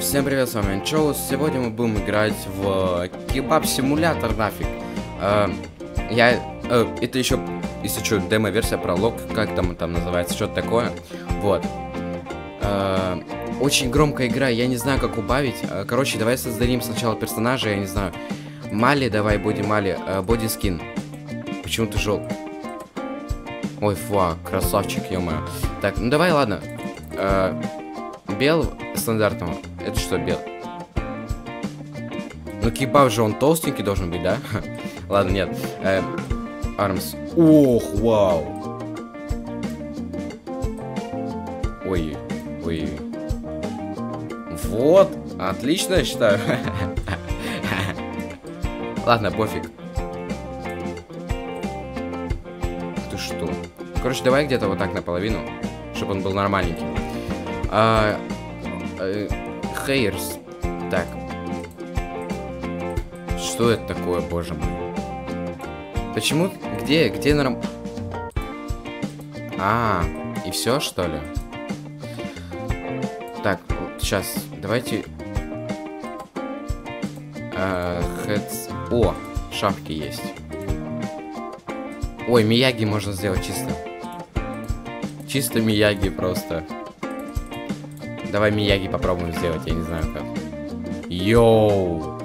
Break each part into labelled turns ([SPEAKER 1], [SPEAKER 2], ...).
[SPEAKER 1] Всем привет, с вами Анчоус. Сегодня мы будем играть в кебаб-симулятор нафиг. Это еще, если что, демо-версия, пролог, как там называется, что-то такое. Вот. Очень громкая игра, я не знаю, как убавить. Короче, давай создадим сначала персонажа, я не знаю. Мали, давай, Мали, боди-скин. Почему ты жел? Ой, фуа, красавчик, ё-моё. Так, ну давай, ладно. Бел стандартного. Это что, бел? Ну, кебаб же он толстенький должен быть, да? Ладно, нет. Армс. Ох, вау. Ой, ой. Вот. Отлично, я считаю. Ладно, пофиг. Ты что? Короче, давай где-то вот так наполовину, чтобы он был нормальненький. Хейерс. Так. Что это такое, боже мой? Почему? Где и все, что ли? Так, вот сейчас. Давайте. Heads. О, шапки есть. Ой, Мияги можно сделать чисто. Чисто Мияги просто. Давай Мияги попробуем сделать, я не знаю как. Йоу!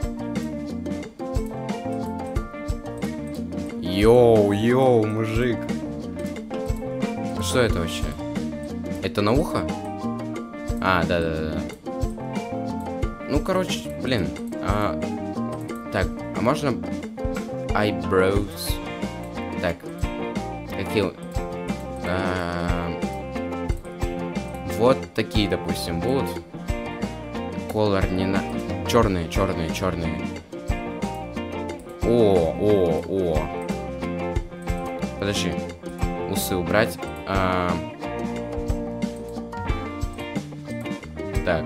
[SPEAKER 1] Йоу, мужик. Что это вообще? Это на ухо? А, да. Ну, короче, блин. Так, а можно... Eyebrows. Так. Какие... Вот такие, допустим, будут. Color не на... Черные. О. Подожди. Усы убрать. Так.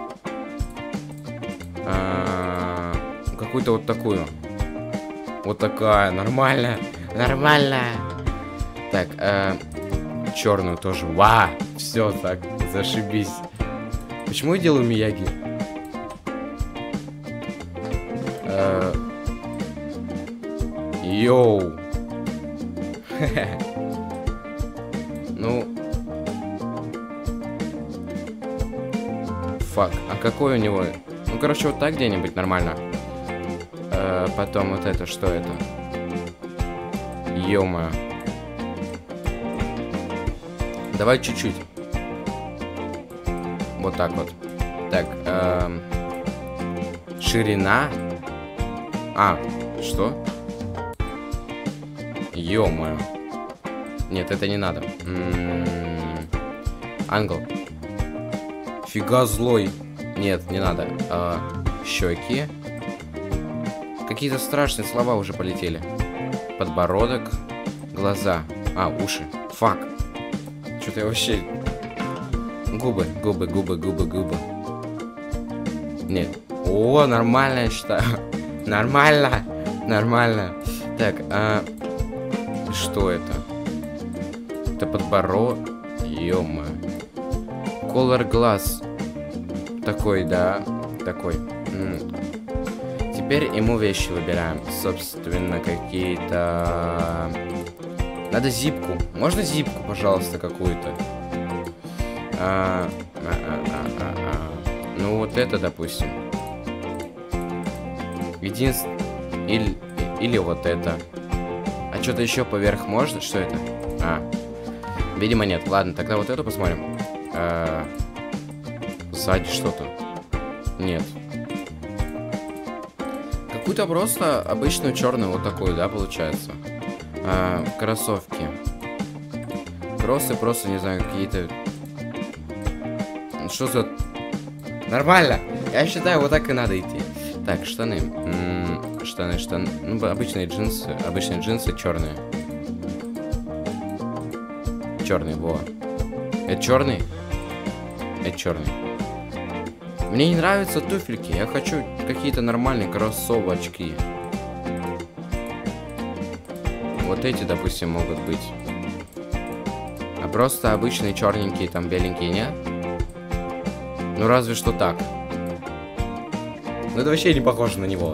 [SPEAKER 1] Какую-то вот такую. Вот такая. Нормально. Так, черную тоже. Ва! Все так, зашибись. Почему я делаю Мияги? Йоу. Ну. Фак. А какой у него? Ну, короче, вот так где-нибудь нормально. Потом вот это, что это? Ё-моё. Давай чуть-чуть. Вот так вот. Так, ширина. Что? Ё-моё. Нет, это не надо. Англ. Фига злой. Нет, не надо. Щеки. Какие-то страшные слова уже полетели. Подбородок. Глаза. Уши. Фак. Что-то я вообще... Губы. Нет. О, нормально, я считаю. Нормально. Так, что это? Это подбородок. Ё-моё. Color глаз. Такой, да. Такой. Теперь ему вещи выбираем. Собственно, какие-то... Надо зипку. Можно зипку, пожалуйста, какую-то? Ну, вот это, допустим. Или вот это. А что-то еще поверх можно? Что это? Видимо, нет. Ладно, тогда вот эту посмотрим. Сзади что-то. Нет. Какую-то просто обычную черную вот такую, да, получается. Кроссовки. Кроссы просто, не знаю, какие-то... Что за... Нормально! Я считаю, вот так и надо идти. Так, штаны. Штаны. Ну, обычные джинсы черные. Черный, во. Это черный? Это черный. Мне не нравятся туфельки. Я хочу какие-то нормальные кроссовочки. Вот эти, допустим, могут быть. А просто обычные черненькие, там беленькие, нет? Ну разве что так. Ну это вообще не похоже на него.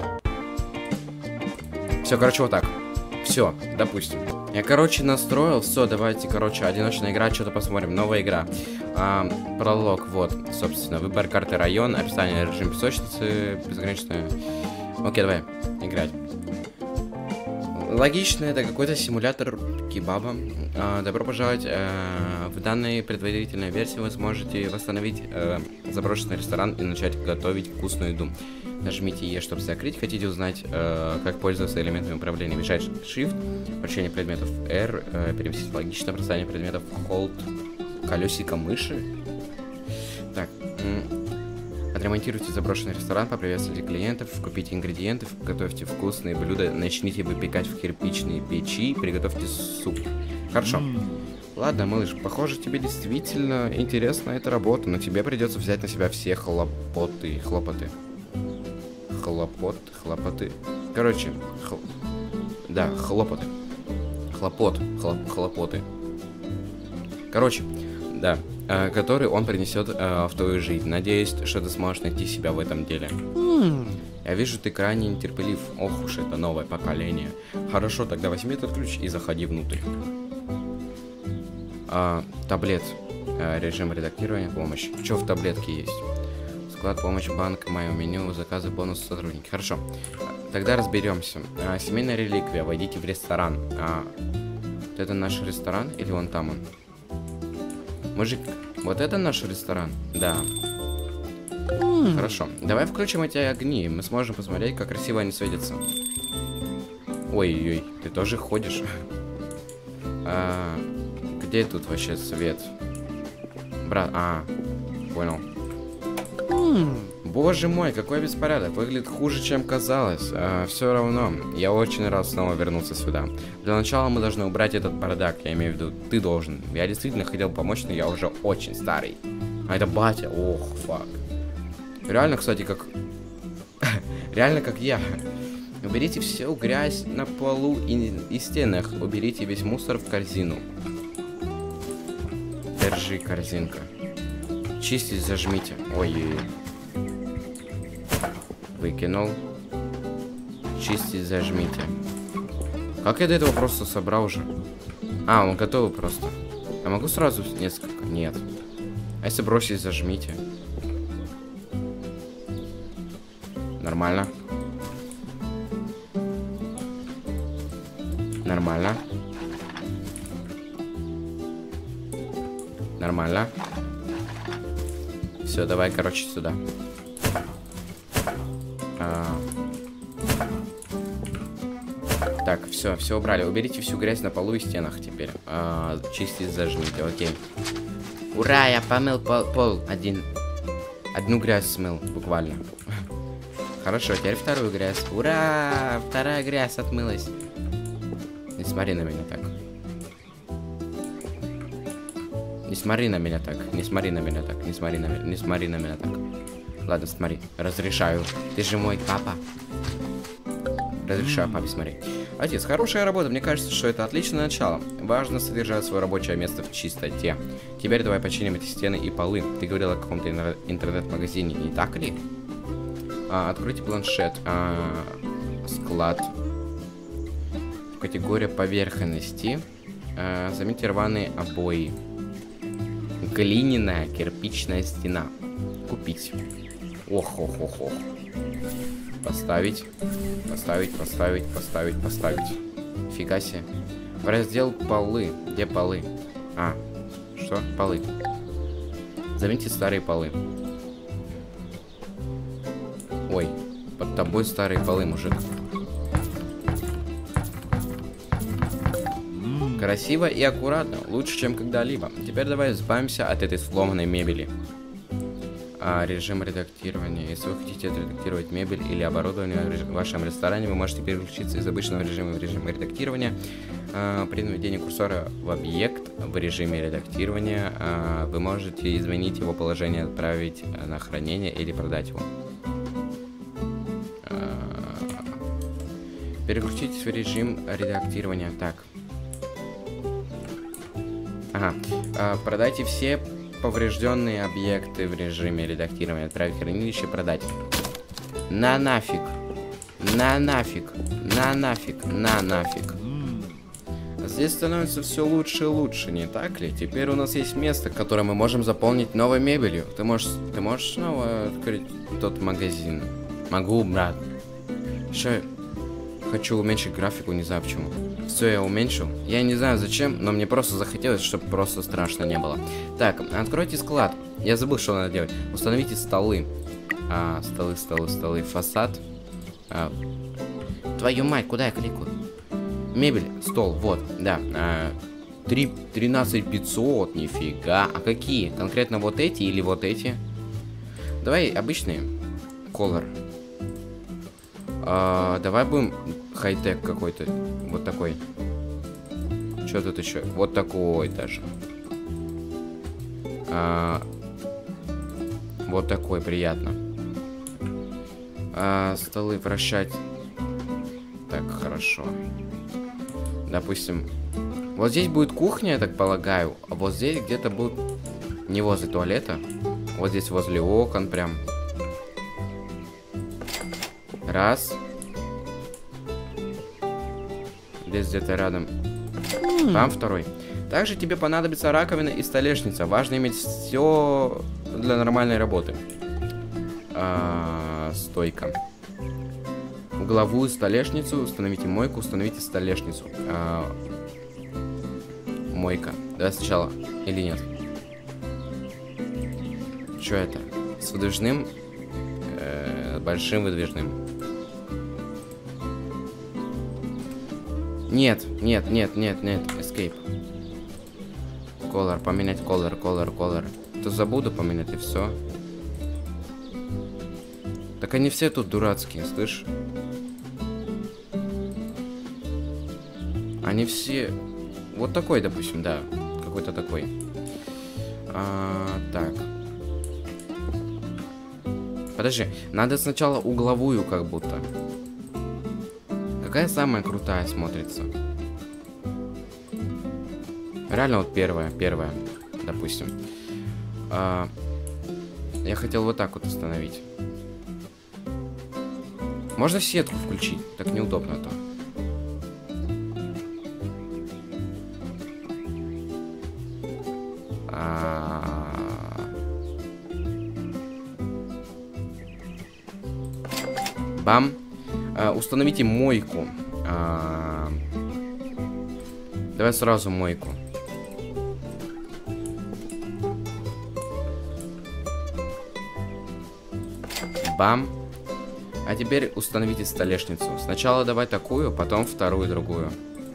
[SPEAKER 1] Все, короче, вот так. Все, допустим. Я, короче, настроил. Все, давайте, короче, одиночная игра, что-то посмотрим. Новая игра. Пролог, вот, собственно. Выбор карты район, описание режим песочницы, безграничная. Окей, давай, играть. Логично, это какой-то симулятор кебаба. Добро пожаловать. В данной предварительной версии вы сможете восстановить заброшенный ресторан и начать готовить вкусную еду. Нажмите E, чтобы закрыть. Хотите узнать, как пользоваться элементами управления? Мешать Shift, вращение предметов R, переместить логично, бросание предметов Hold колесико мыши. Так. Отремонтируйте заброшенный ресторан, поприветствуйте клиентов, купите ингредиенты, готовьте вкусные блюда, начните выпекать в кирпичные печи, приготовьте суп. Хорошо. Ладно, малыш, похоже, тебе действительно интересна эта работа, но тебе придется взять на себя все хлопоты. Короче, да, хлопоты. Хлопоты. Короче, да, который он принесет в твою жизнь. Надеюсь, что ты сможешь найти себя в этом деле. Я вижу, ты крайне нетерпелив. Ох уж это новое поколение. Хорошо, тогда возьми этот ключ и заходи внутрь. Таблет. Режим редактирования, помощь. Что в таблетке есть? Склад, помощь, банк, мое меню, заказы, бонус, сотрудники. Хорошо. Тогда разберемся. Семейная реликвия. Войдите в ресторан. Вот это наш ресторан или вон там он? Мужик, вот это наш ресторан? Да. Хорошо. Давай включим эти огни. Мы сможем посмотреть, как красиво они светятся. Ой-ой-ой, ты тоже ходишь? Где тут вообще свет? Брат, понял. Боже мой, какой беспорядок. Выглядит хуже, чем казалось. Все равно, я очень рад снова вернуться сюда. Для начала мы должны убрать этот бардак. Я имею в виду, ты должен. Я действительно хотел помочь, но я уже очень старый. А это батя. Ох, фак. Реально, кстати, как... Реально, как я. Уберите всю грязь на полу и стенах. Уберите весь мусор в корзину. Держи, корзинка. Чистить зажмите. Ой-ой-ой. Выкинул. Чистить зажмите. Как я до этого просто собрал уже? Он готовый просто. Я могу сразу несколько? Нет. А если бросить зажмите? Нормально. Нормально. Нормально. Все, давай, короче, сюда. Так, все убрали. Уберите всю грязь на полу и стенах теперь. Чистить зажмите, окей. Ура, я помыл пол. Одну грязь смыл, буквально. Хорошо, теперь вторую грязь. Ура, вторая грязь отмылась. Не смотри на меня так. Не смотри на меня так. Не смотри на меня так. Не смотри на меня так. Ладно, смотри. Разрешаю. Ты же мой папа. Разрешаю папе смотреть. Отец, хорошая работа. Мне кажется, что это отличное начало. Важно содержать свое рабочее место в чистоте. Теперь давай починим эти стены и полы. Ты говорил о каком-то интернет-магазине, не так ли? Откройте планшет. Склад. Категория поверхности. Заметьте рваные обои. Глиняная кирпичная стена. Купить. Ох. Поставить. Фига себе. В раздел полы. Где полы? Что? Полы. Заметьте старые полы. Ой, под тобой старые полы, мужик. Красиво и аккуратно. Лучше, чем когда-либо. Теперь давай избавимся от этой сломанной мебели. Режим редактирования. Если вы хотите отредактировать мебель или оборудование в вашем ресторане, вы можете переключиться из обычного режима в режим редактирования. При наведении курсора в объект в режиме редактирования вы можете изменить его положение, отправить на хранение или продать его. Переключитесь в режим редактирования. Так. Продайте все поврежденные объекты в режиме редактирования. Отправить в хранилище, продать. На нафиг. На нафиг. На нафиг. На нафиг. Здесь становится все лучше и лучше, не так ли? Теперь у нас есть место, которое мы можем заполнить новой мебелью. Ты можешь снова открыть тот магазин? Могу, брат. Еще хочу уменьшить графику, не знаю почему. Все, я уменьшил. Я не знаю зачем, но мне просто захотелось, чтобы просто страшно не было. Так, откройте склад. Я забыл, что надо делать. Установите столы. Столы. Фасад. Твою мать, куда я кликаю? Мебель, стол, вот, да. 13500, нифига. А какие? Конкретно вот эти или вот эти? Давай обычные. Color. Давай будем хай-тек какой-то. Вот такой. Что тут еще? Вот такой даже. Вот такой, приятно. Столы вращать. Так, хорошо. Допустим, вот здесь будет кухня, я так полагаю. А вот здесь где-то будет не возле туалета. Вот здесь возле окон прям. Раз. Здесь где-то рядом. Там второй. Также тебе понадобится раковина и столешница. Важно иметь все для нормальной работы. Стойка. Угловую столешницу. Установите мойку. Установите столешницу. Мойка. Давай сначала. Или нет? Что это? С выдвижным? Большим выдвижным. Нет. Escape. Color. Поменять color. То забуду поменять и все. Так они все тут дурацкие, слышь? Они все... Вот такой, допустим, да. Какой-то такой. Так. Подожди. Надо сначала угловую, как будто. Какая самая крутая смотрится? Реально вот первая, допустим. Я хотел вот так вот установить. Можно сетку включить? Так неудобно-то. Бам. Установите мойку. Давай сразу мойку. Бам. А теперь установите столешницу. Сначала давай такую, потом вторую, другую.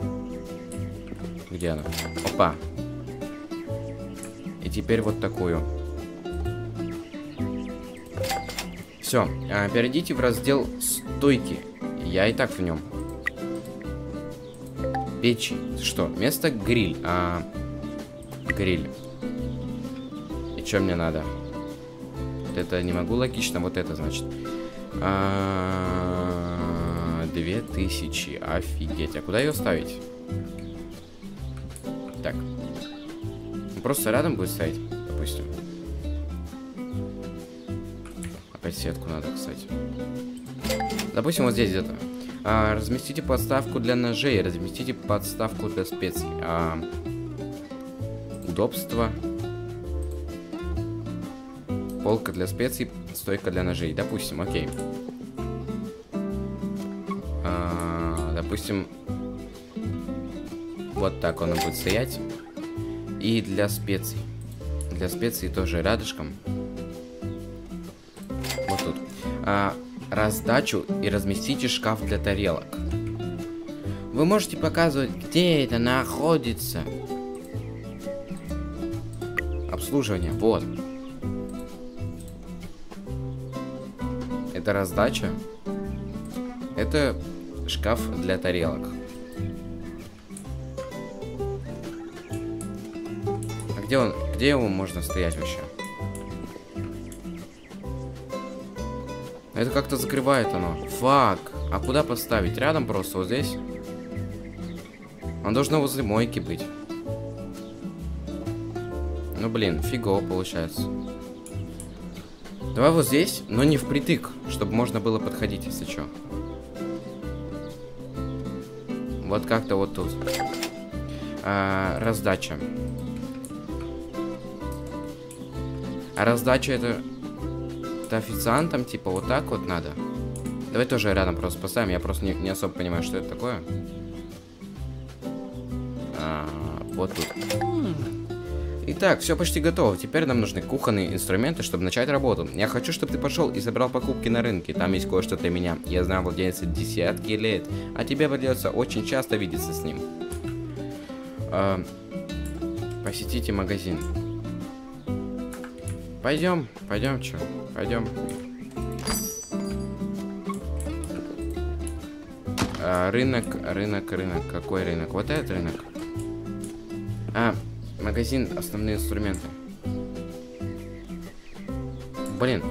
[SPEAKER 1] Где она? Опа. И теперь вот такую. Все. Перейдите в раздел стойки. Я и так в нем. Печи. Что? Место гриль. Гриль. И что мне надо? Вот это не могу логично. Вот это значит. 2000. Офигеть. А куда ее ставить? Так. Просто рядом будет стоять, допустим. Опять сетку надо, кстати. Допустим, вот здесь где-то. Разместите подставку для ножей. Разместите подставку для специй. Удобство. Полка для специй. Стойка для ножей. Допустим, окей. Допустим, вот так он будет стоять. И для специй. Для специй тоже рядышком. Вот тут. Раздачу и разместите шкаф для тарелок. Вы можете показывать, где это находится. Обслуживание. Вот. Это раздача. Это шкаф для тарелок. А где он? Где его можно стоять вообще? Это как-то закрывает оно. Фак. А куда поставить? Рядом просто, вот здесь? Он должен возле мойки быть. Ну, блин, фигово получается. Давай вот здесь, но не впритык, чтобы можно было подходить, если что. Вот как-то вот тут. Раздача. А раздача это официантам, типа, вот так вот надо. Давай тоже рядом просто поставим. Я просто не особо понимаю, что это такое. Вот тут. Итак, все почти готово. Теперь нам нужны кухонные инструменты, чтобы начать работу. Я хочу, чтобы ты пошел и забрал покупки на рынке. Там есть кое-что для меня. Я знаю владельца десятки лет, а тебе придется очень часто видеться с ним. Посетите магазин. Пойдем, чё? Пойдем. Рынок. Какой рынок? Вот этот рынок. Магазин, основные инструменты. Блин.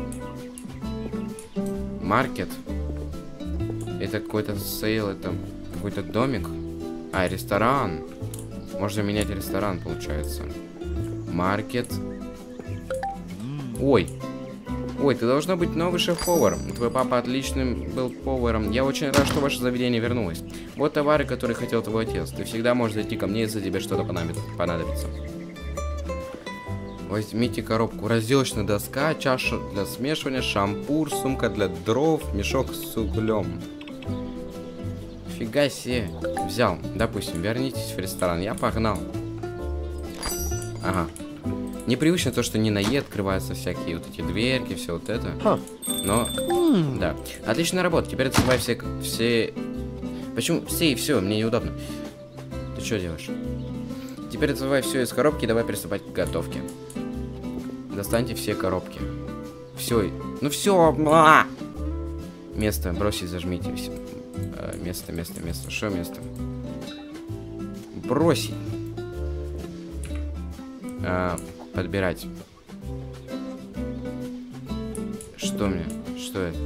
[SPEAKER 1] Маркет. Это какой-то сейл, это какой-то домик. Ресторан. Можно менять ресторан, получается. Маркет. Ой, ты должна быть новый шеф-повар. Твой папа отличным был поваром. Я очень рад, что ваше заведение вернулось. Вот товары, которые хотел твой отец. Ты всегда можешь зайти ко мне, если тебе что-то понадобится. Возьмите коробку. Разделочная доска, чаша для смешивания, шампур, сумка для дров, мешок с углем. Фига себе. Взял. Допустим, вернитесь в ресторан. Я погнал. Ага. Непривычно то, что не на Е открываются всякие вот эти дверки, все вот это. Но, да. Отличная работа. Теперь доставай все... Почему все и все? Мне неудобно. Ты что делаешь? Теперь доставай все из коробки и давай приступать к готовке. Достаньте все коробки. Все. Ну все. Место. Бросить, зажмите. Место. Что место? Бросить. Подбирать. Что мне? Что это?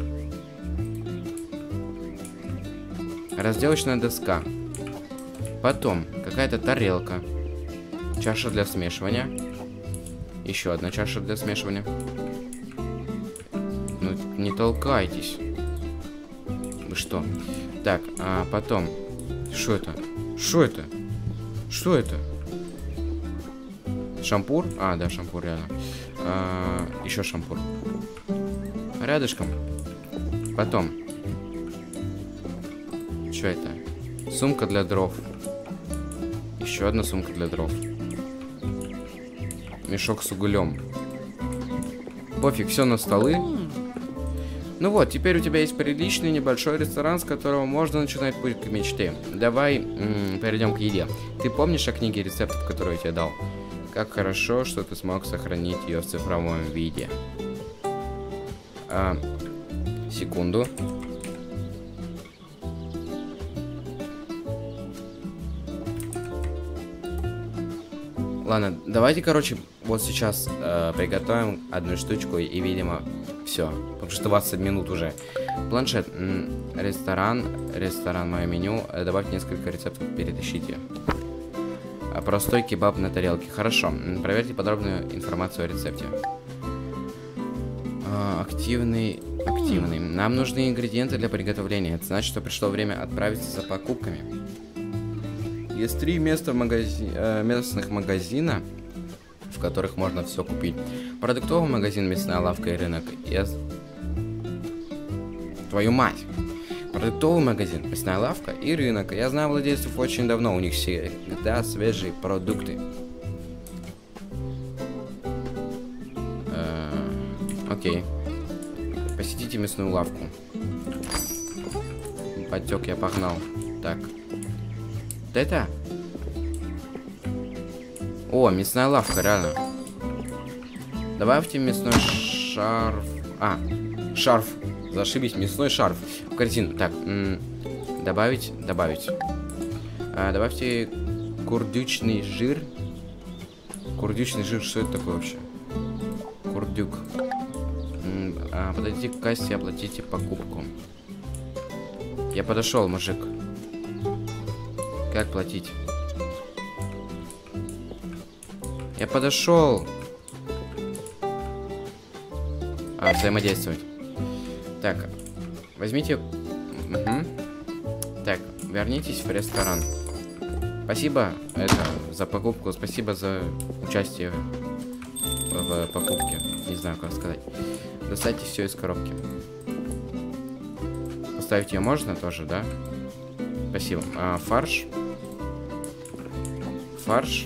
[SPEAKER 1] Разделочная доска. Потом какая-то тарелка. Чаша для смешивания. Еще одна чаша для смешивания. Ну, не толкайтесь. Вы что? Так, потом. Что это? Что это? Что это? Шампур? Да, шампур, реально. Еще шампур. Рядышком. Потом. Что это? Сумка для дров. Еще одна сумка для дров. Мешок с углем. Пофиг, все на столы. Ну вот, теперь у тебя есть приличный небольшой ресторан, с которого можно начинать путь к мечте. Давай перейдем к еде. Ты помнишь о книге рецептов, которую я тебе дал? Как хорошо, что ты смог сохранить ее в цифровом виде. Секунду. Ладно, давайте, короче, вот сейчас приготовим одну штучку и, видимо, все. Потому что 20 минут уже. Планшет. Ресторан, мое меню. Добавьте несколько рецептов, перетащите. Простой кебаб на тарелке. Хорошо. Проверьте подробную информацию о рецепте. Активный. Нам нужны ингредиенты для приготовления. Это значит, что пришло время отправиться за покупками. Есть 3 места местных магазина, в которых можно все купить. Продуктовый магазин, мясная лавка и рынок. Твою мать! Продуктовый магазин, мясная лавка и рынок. Я знаю владельцев очень давно, у них всегда свежие продукты. Окей. Посетите мясную лавку. Потек, я погнал. Так. Вот это? О, мясная лавка, реально. Добавьте мясной шарф. Шарф. Зашибись, мясной шарф в корзину. Так, добавить. Добавьте курдючный жир. Курдючный жир, что это такое вообще? Курдюк. Подойдите к кассе и оплатите покупку. Я подошел, мужик. Как платить? Я подошел. взаимодействовать. Так, возьмите... Угу. Так, вернитесь в ресторан. Спасибо за покупку, спасибо за участие в покупке. Не знаю, как сказать. Достайте все из коробки. Поставить ее можно тоже, да? Спасибо. Фарш. Фарш.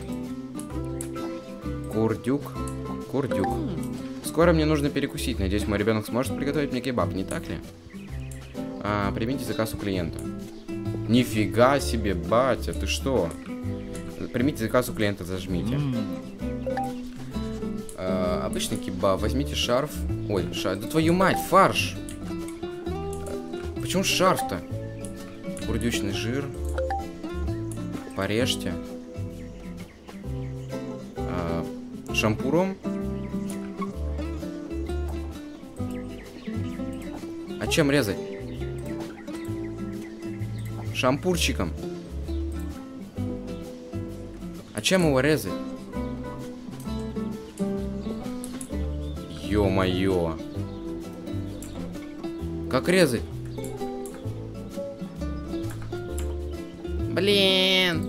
[SPEAKER 1] Курдюк. Курдюк. Скоро мне нужно перекусить. Надеюсь, мой ребенок сможет приготовить мне кебаб, не так ли? Примите заказ у клиента. Нифига себе, батя, ты что? Примите заказ у клиента, зажмите. Обычный кебаб. Возьмите шарф. Ой, да твою мать, фарш. Почему шарф-то? Курдючный жир. Порежьте. Шампуром. А чем резать? Шампурчиком. А чем его резать? Ё-моё. Как резать? Блин.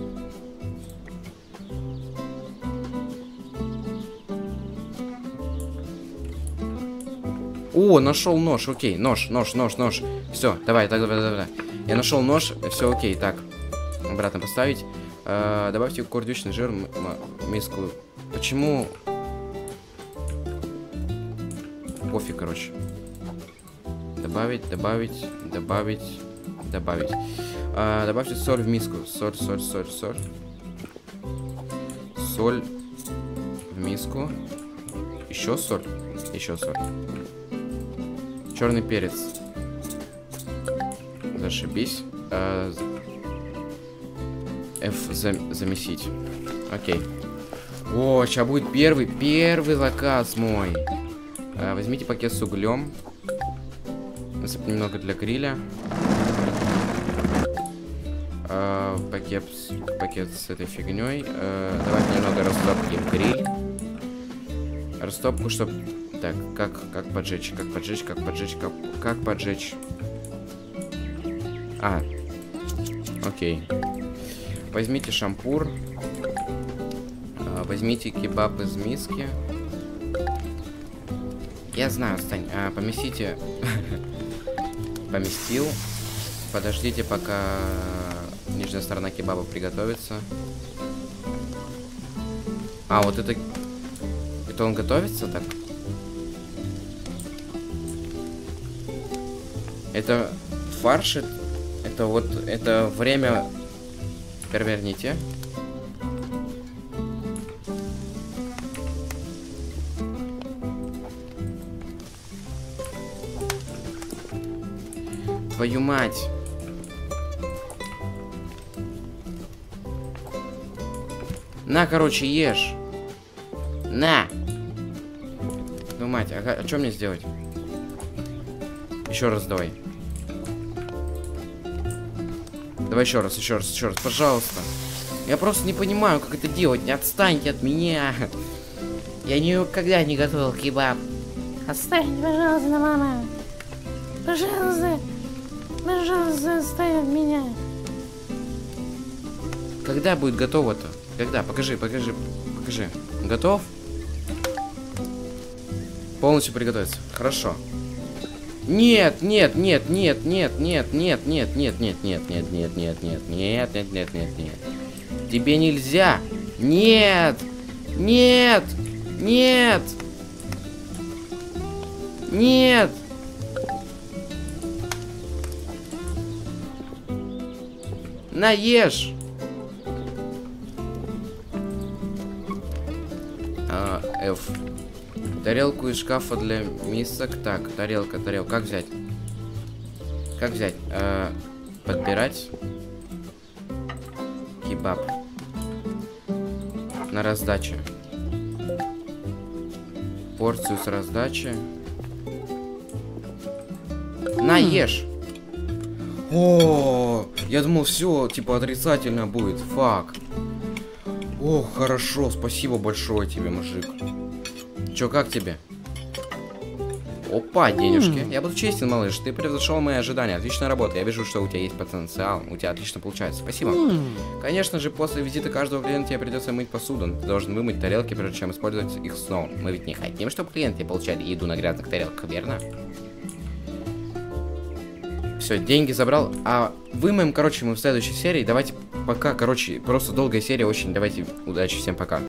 [SPEAKER 1] О, нашел нож, окей, нож. Все, давай. Я нашел нож, все окей, так. Обратно поставить. Добавьте курдючный жир в миску. Почему? Пофиг, короче. Добавить. Добавьте соль в миску. Соль. Соль в миску. Еще соль. Черный перец. Зашибись. F замесить. Окей. О, сейчас будет первый заказ мой. Возьмите пакет с углем. Насыпьте немного для гриля. Пакет с этой фигней. Давайте немного растопки в гриль. Растопку, чтобы... Так, как поджечь? Окей. Возьмите шампур. Возьмите кебаб из миски. Я знаю, Стань. Поместите. Поместил. Подождите, пока нижняя сторона кебаба приготовится. Вот это... Это он готовится так? Это фарш? Это вот... Это время... Переверните. Твою мать. На, короче, ешь. На. Ну, мать, а что мне сделать? Еще раз давай. Давай еще раз, пожалуйста. Я просто не понимаю, как это делать. Не отстаньте от меня. Я никогда не готовил кебаб.
[SPEAKER 2] Отстань, пожалуйста, мама. Пожалуйста, отстань от меня.
[SPEAKER 1] Когда будет готово-то? Когда? Покажи. Готов? Полностью приготовиться. Хорошо. Нет. Тебе нельзя. Нет. Наешь. F. Тарелку из шкафа для мисок. Так, тарелка. Как взять? Подбирать. Кебаб. На раздаче. Порцию с раздачи. Наешь. О, я думал, все, типа, отрицательно будет. Фак. О, хорошо, спасибо большое тебе, мужик. Чё, как тебе? Опа, денежки. Я буду честен, малыш. Ты превзошел мои ожидания. Отличная работа. Я вижу, что у тебя есть потенциал. У тебя отлично получается. Спасибо. Конечно же, после визита каждого клиента тебе придется мыть посуду. Ты должен вымыть тарелки, прежде чем использовать их снова. Мы ведь не хотим, чтобы клиенты получали еду на грязных тарелках, верно? Все, деньги забрал. А вымоем, короче, мы в следующей серии. Давайте пока, короче, просто долгая серия очень. Давайте, удачи, всем пока.